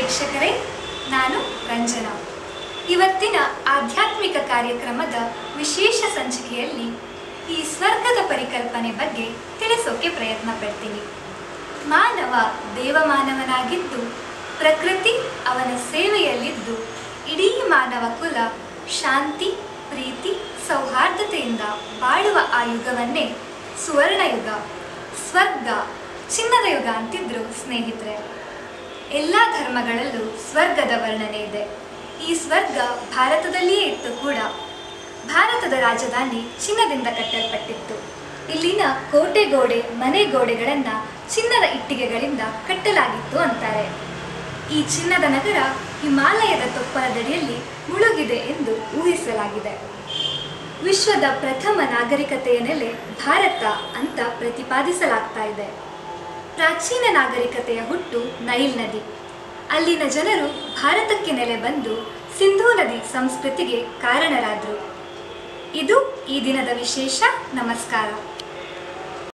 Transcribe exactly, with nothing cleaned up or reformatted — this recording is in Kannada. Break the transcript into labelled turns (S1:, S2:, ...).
S1: ವೀಕ್ಷಕರೇ, ನಾನು ರಂಜನಾ. ಇವತ್ತಿನ ಆಧ್ಯಾತ್ಮಿಕ ಕಾರ್ಯಕ್ರಮದ ವಿಶೇಷ ಸಂಚಿಕೆಯಲ್ಲಿ ಈ ಸ್ವರ್ಗದ ಪರಿಕಲ್ಪನೆ ಬಗ್ಗೆ ತಿಳಿಸೋಕೆ ಪ್ರಯತ್ನ ಪಡ್ತೀನಿ. ಮಾನವ ದೇವಮಾನವನಾಗಿದ್ದು ಪ್ರಕೃತಿ ಅವನ ಸೇವೆಯಲ್ಲಿದ್ದು ಇಡೀ ಮಾನವ ಕುಲ ಶಾಂತಿ, ಪ್ರೀತಿ, ಸೌಹಾರ್ದತೆಯಿಂದ ಬಾಳುವ ಆ ಯುಗವನ್ನೇ ಸುವರ್ಣಯುಗ, ಸ್ವರ್ಗ, ಚಿನ್ನದ ಯುಗ ಅಂತಿದ್ರು ಸ್ನೇಹಿತರೆ. ಎಲ್ಲ ಧರ್ಮಗಳಲ್ಲೂ ಸ್ವರ್ಗದ ವರ್ಣನೆ ಇದೆ. ಈ ಸ್ವರ್ಗ ಭಾರತದಲ್ಲಿಯೇ ಇತ್ತು ಕೂಡ. ಭಾರತದ ರಾಜಧಾನಿ ಚಿನ್ನದಿಂದ ಕಟ್ಟಲ್ಪಟ್ಟಿತ್ತು. ಇಲ್ಲಿನ ಕೋಟೆ ಗೋಡೆ, ಮನೆ ಗೋಡೆಗಳನ್ನು ಚಿನ್ನದ ಇಟ್ಟಿಗೆಗಳಿಂದ ಕಟ್ಟಲಾಗಿತ್ತು ಅಂತಾರೆ. ಈ ಚಿನ್ನದ ನಗರ ಹಿಮಾಲಯದ ತೊಪ್ಪಲದಡಿಯಲ್ಲಿ ಮುಳುಗಿದೆ ಎಂದು ಊಹಿಸಲಾಗಿದೆ. ವಿಶ್ವದ ಪ್ರಥಮ ನಾಗರಿಕತೆಯ ನೆಲೆ ಭಾರತ ಅಂತ ಪ್ರತಿಪಾದಿಸಲಾಗ್ತಾ ಇದೆ. ಪ್ರಾಚೀನ ನಾಗರಿಕತೆಯ ಹುಟ್ಟು ನೈಲ್ ನದಿ. ಅಲ್ಲಿನ ಜನರು ಭಾರತಕ್ಕೆ ನೆಲೆ ಬಂದು ಸಿಂಧೂ ನದಿ ಸಂಸ್ಕೃತಿಗೆ ಕಾರಣರಾದರು. ಇದು ಈ ದಿನದ ವಿಶೇಷ. ನಮಸ್ಕಾರ.